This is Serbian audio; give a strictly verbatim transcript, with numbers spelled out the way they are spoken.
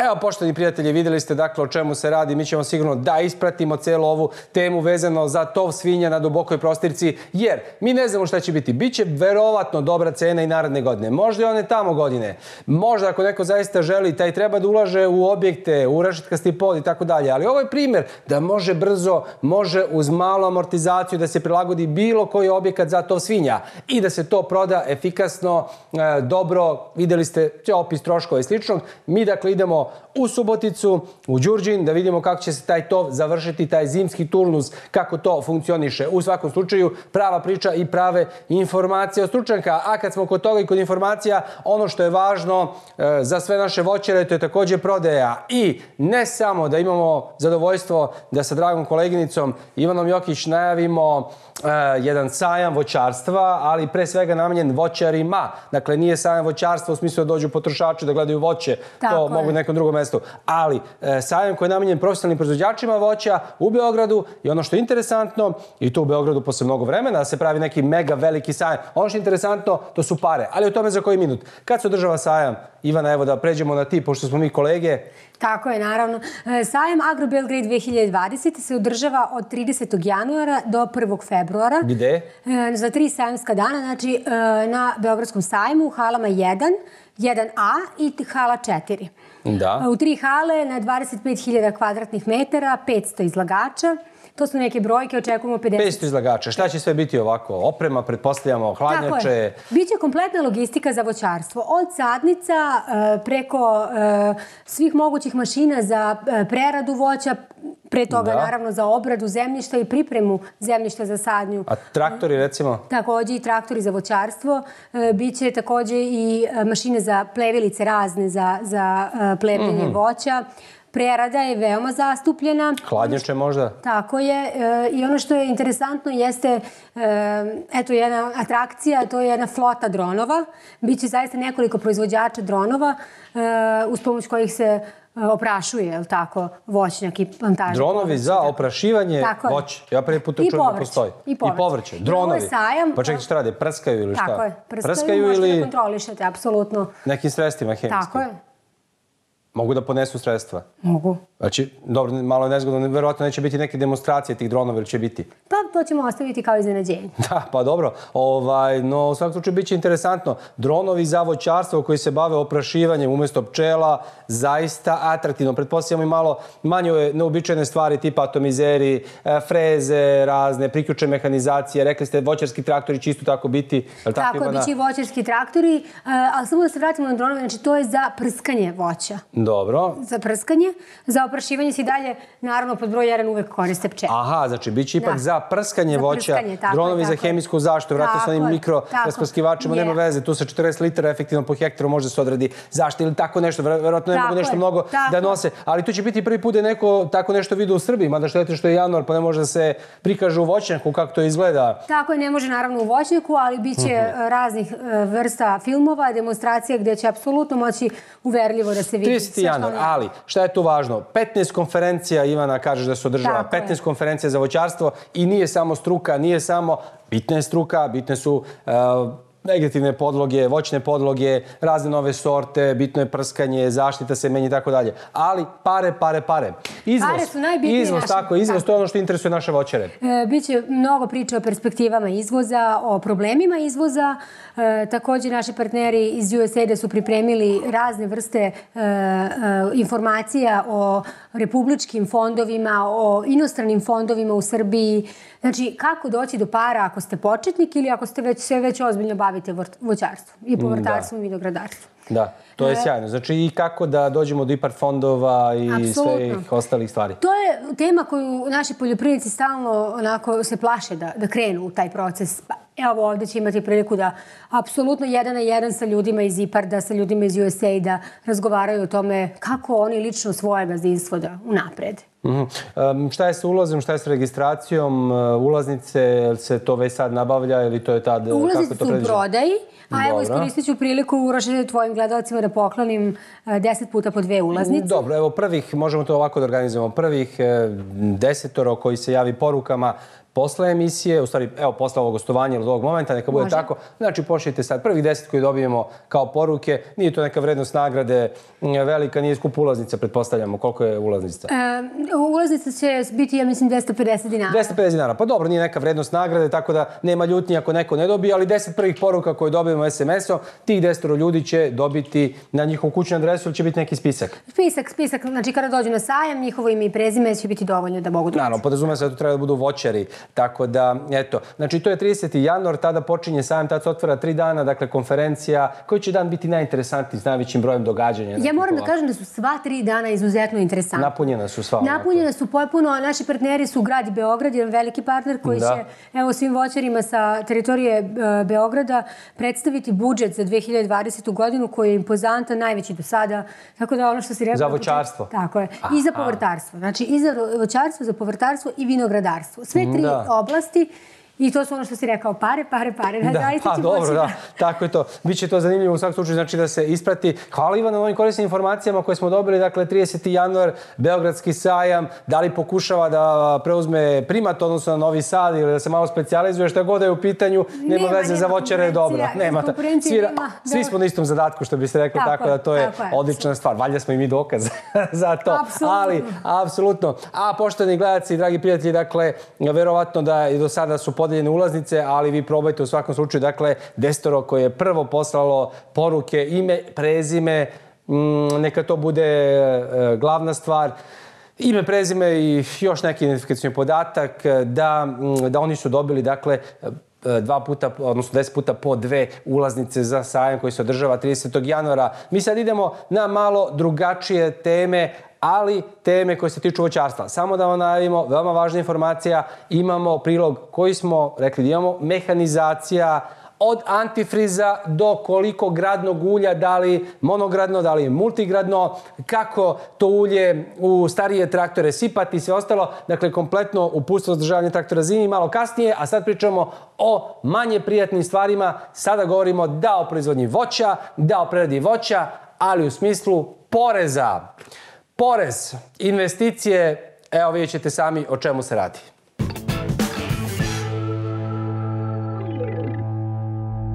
Evo, poštovani prijatelji, videli ste dakle o čemu se radi. Mi ćemo sigurno da ispratimo celu ovu temu vezano za tov svinja na Dubokoj Prostirci, jer mi ne znamo šta će biti. Biće verovatno dobra cena i naredne godine. Možda i one tamo godine. Možda ako neko zaista želi, taj treba da ulaže u objekte, u rešetkasti pod i tako dalje. Ali ovo je primjer da može brzo, može uz malu amortizaciju da se prilagodi bilo koji objekat za tov svinja i da se to proda efikasno, dobro. Videli ste opis troškova i sličnog. Mi dakle idemo u Suboticu, u Đurđin, da vidimo kako će se taj tov završiti, taj zimski turnus, kako to funkcioniše. U svakom slučaju, prava priča i prave informacije od stručnjaka. A kad smo kod toga i kod informacija, ono što je važno za sve naše voćare, to je također prodaja. I ne samo da imamo zadovoljstvo da sa dragom koleginicom Ivanom Jokić najavimo jedan sajam voćarstva, ali pre svega namenjen voćarima. Dakle, nije sajam voćarstva u smislu da dođu potrošači da gledaju voće, to mogu na nekom drugom mestu, ali sajam koji je namenjen profesionalnim proizvođačima voća u Beogradu i ono što je interesantno, i to u Beogradu posle mnogo vremena, da se pravi neki mega veliki sajam. Ono što je interesantno, to su pare, ali o tome za koji minut. Kad se održava sajam? Ivana, evo da pređemo na ti, pošto smo mi kolege. Tako je, naravno. Sajam Agro Belgrade dve hiljade dvadesete se održava od tridesetog januara do prvog februara. Gde? Za tri sajamska dana, znači na Beogradskom sajmu, halama jedan, jedan A i hala četiri. Da. U tri hale na dvadeset pet hiljada kvadratnih metara, petsto izlagača. To su neke brojke, očekujemo pedeset. petsto izlagača. Šta će sve biti ovako? Oprema, pretpostavljamo, hladnjače? Tako je. Biće kompletna logistika za voćarstvo. Od sadnica preko svih mogućih mašina za preradu voća, pre toga naravno za obradu zemljišta i pripremu zemljišta za sadnju. A traktori recimo? Također i traktori za voćarstvo. Biće također i mašine za plevilice razne za plevljenje voća. Prerada je veoma zastupljena. Hladnjače možda? Tako je. I ono što je interesantno jeste, eto, jedna atrakcija, to je jedna flota dronova. Biće zaista nekoliko proizvođača dronova uz pomoć kojih se oprašuje, je li tako, voćnjak i plantaža. Dronovi za oprašivanje voća. Ja prvi put to čujem da postoji. I povrće. I povrće. Dronovi. Pa čekajte što rade, prskaju ili šta? Tako je. Prskaju, možete da kontrolišete, apsolutno. Nekim sredstvima hemijskim. Tako je. Mogu da ponesu sredstva? Mogu. Znači, dobro, malo je nezgodno, verovatno neće biti neke demonstracije tih dronova ili će biti? Pa, to ćemo ostaviti kao iznenađenje. Da, pa dobro. No, u svakom slučaju biće interesantno. Dronovi za voćarstvo koji se bave oprašivanjem umjesto pčela, zaista atraktivno. Pretpostavljamo i malo manje neobičajne stvari tipa atomizeri, freze razne, priključne mehanizacije. Rekli ste, voćarski traktori će isto tako biti. Tako, biće i voćarski traktori, ali samo da se vratimo na dronove, znači to je za prskanje voća. Dobro. Za prskanje. Za oprašivanje se i dalje, naravno, pod broj jedan uvek koriste pčele. Aha, znači bit će ipak za prskanje voća, dronovi za hemijsku zaštitu, vratno sa onim mikro raspraskivačima, nema veze, tu sa četrdeset litara efektivno po hektaru može se odradi zaštita ili tako nešto, verovatno ne mogu nešto mnogo da nose, ali to će biti prvi put da neko tako nešto vidi u Srbiji, mada što je što je januar, pa ne može da se prikaže u voćnjaku kako to izgleda. Tako je, ne može naravno u voćnjaku, ali bit će raznih vrsta filmova, demonstracija gdje će apsolutno moći uverljivo da se vidi. trideseti januar, ali šta je tu važno? petnaest konferencija, Ivana, kažeš da se održava. petnaest konferencija za voćarstvo i nije samo struka, nije samo, bitna je struka, bitne su negativne podloge, voćne podloge, razne nove sorte, bitno je prskanje, zaštita semenja i tako dalje. Ali pare, pare, pare. Izvoz. Pare su najbitnije naše. Izvoz, tako, izvoz, to je ono što interesuje naše voćare. Biće mnogo priče o perspektivama izvoza, o problemima izvoza. Također naši partneri iz U S A I D su pripremili razne vrste informacija o republičkim fondovima, o inostranim fondovima u Srbiji. Znači, kako doći do para ako ste početnik ili ako ste već sve već ozbiljno bavite voćarstvom i povrtarstvom i vinogradarstvom. Da, to je sjajno. Znači, i kako da dođemo do IPARD fondova i svih ostalih stvari. To je tema koju naši poljoprivrednici stalno onako se plaše da krenu u taj proces. Evo ovdje će imati priliku da apsolutno jedan na jedan sa ljudima iz IPARD-a, sa ljudima iz U S A I D-a razgovaraju o tome kako oni lično svoje gazdinstvo da unapred. Šta je sa ulazom, šta je sa registracijom ulaznice, se to već sad nabavlja ili to je tad... Ulaznice su u prodaji, a evo iskoristit ću priliku, Uroše, tvojim gledalcima da poklonim deset puta po dve ulaznice. Dobro, evo prvih, možemo to ovako da organizujemo, prvih desetoro koji se javi porukama posle emisije, u stvari, evo, posle ovog gostovanja ili od ovog momenta, neka bude tako. Znači, pošljite sad prvih deset koji dobijemo kao poruke. Nije to neka vrednost nagrade velika, nije skup ulaznica, pretpostavljamo. Koliko je ulaznica? Ulaznica će biti, ja mislim, dvesta pedeset dinara. dvesta pedeset dinara. Pa dobro, nije neka vrednost nagrade, tako da nema ljutnje ako neko ne dobije, ali deset prvih poruka koje dobijemo es em esom, tih desetoro ljudi će dobiti na njihovu kućnu adresu ili će biti neki spisak? Spisak, spisak. Znači, kada dođu na sajam, njihovo ime i prezime će biti dovoljno da mogu doći. Naravno, podrazume se da tu treba da budu voćari. Tako da, eto, znači to je trideseti januar, tada počinje sajam, tada se otvara tri dana, dakle konferencija. Koji će dan biti najinteresantniji s najvećim brojem događanja? Ja moram da kažem da su sva tri dana izuzetno interesantna. Napunjena su sva. Napunjena su potpuno, naši partneri su grad Beograd, jedan veliki partner koji će, evo, svim voćarima sa teritorije Beograda predstaviti budžet za dve hiljade dvadesetu godinu koji je impozantan, najveći do sada. Tako da ono što si rekao... Za voćarstvo. Tako je. I za povrtarstvo. Znači i za voćarstvo, za povrtarstvo i vinogradarstvo. Sve tri oblasti. I to su ono što si rekao, pare, pare, pare. Da, pa dobro, da. Tako je to. Biće to zanimljivo u svakom slučaju, znači da se isprati. Hvala Ivana na ovim korisnim informacijama koje smo dobili. Dakle, trideseti januar, Beogradski sajam. Da li pokušava da preuzme primat, odnosno na Novi Sad ili da se malo specijalizuje, šta god je u pitanju, nema veze za voćare, dobro. Nema. Svi smo na istom zadatku, što bi se reklo, tako da to je odlična stvar. Valjda smo i mi dokaz za to. Ali, apsolutno. A poštovani gledalci, dragi prijatelji, dakle, verovatno da i do sada su podeljene ulaznice, ali vi probajte u svakom slučaju, dakle, desetoro koje je prvo poslalo poruke, ime, prezime, neka to bude glavna stvar, ime, prezime i još neki identifikacijni podatak, da oni su dobili, dakle, dva puta, odnosno deset puta po dve ulaznice za sajam koji se održava tridesetog januara. Mi sad idemo na malo drugačije teme, ali teme koje se tiču voćarstva. Samo da vam najavimo, veoma važna informacija, imamo prilog koji smo rekli da imamo, mehanizacija od antifriza do koliko gradnog ulja, da li monogradno, da li multigradno, kako to ulje u starije traktore sipati i sve ostalo. Dakle, kompletno uputstvo za održavanje traktora zimi malo kasnije, a sad pričamo o manje prijatnim stvarima. Sada govorimo da o proizvodnji voća, da o preradi voća, ali u smislu poreza. Porez, investicije, evo vidjet ćete sami o čemu se radi.